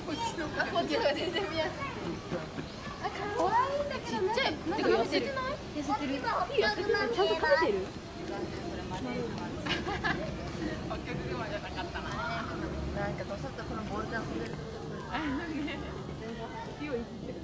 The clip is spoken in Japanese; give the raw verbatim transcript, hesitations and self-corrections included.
こっちの方が全然見やすい。あ、可愛いんだけど、ちっちゃい。なんか痩せてない？痩せてる。痩せてる。ちゃんと食べてる？お客様じゃなかったな。なんかどさっとこのボールダンスで。火をいじって。